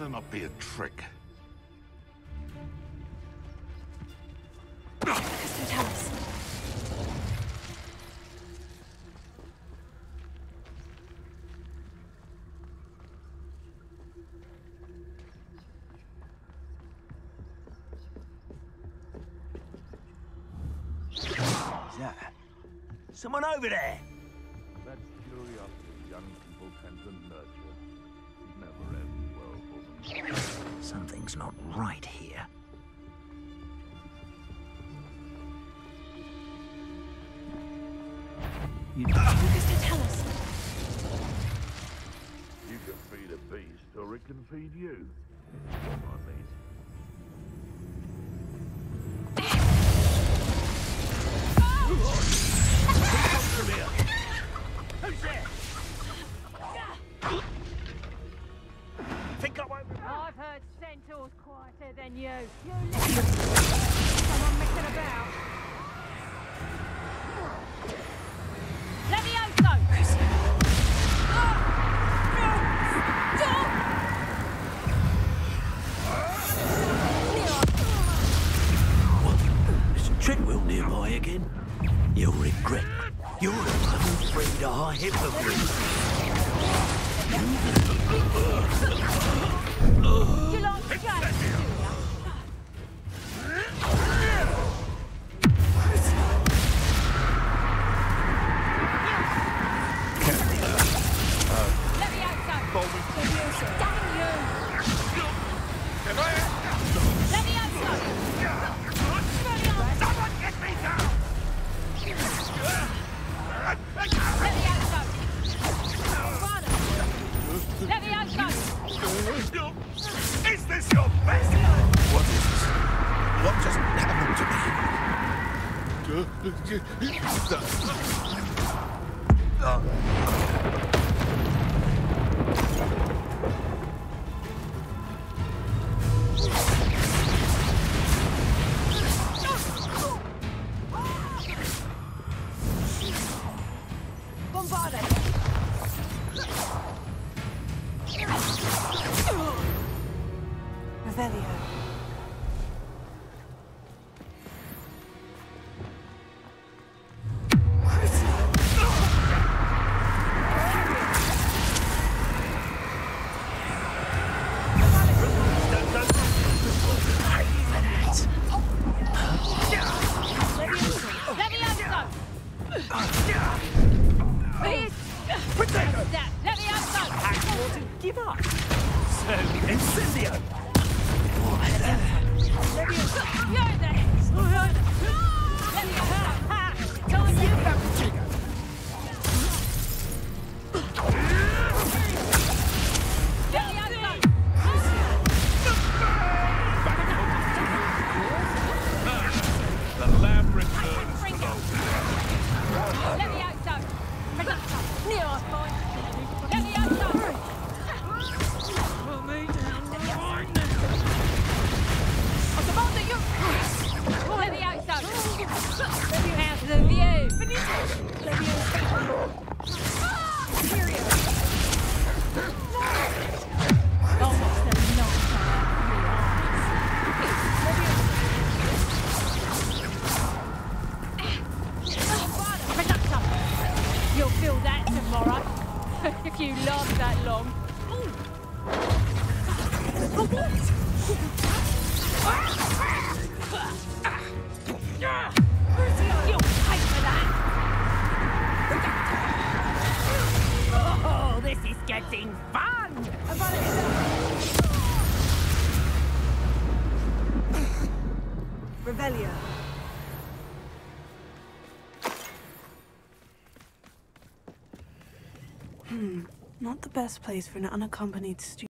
better not be a trick. Tell us. Someone over there! That curiosity young people tend to nurture. It never ends well for them. Something's not right here. Tell us. You can feed a beast, or it can feed you. What I mean. Come here! Who's there? Think I won't... I've heard centaurs quieter than you. You listen. Someone messing about. Levioso! There's a tread wheel nearby again. You'll regret. You're the one who freed our hippogriff. You like the game, do you? Levioso! Damn you! Levioso! Someone get me down! Levioso! Is this your best? What is this? What just happened to Revelio. give up? So, Incendio! The lab returns to those. You'll feel that tomorrow, if you last that long. You'll pay for that! Oh, this is getting fun! Revelio. Not the best place for an unaccompanied student.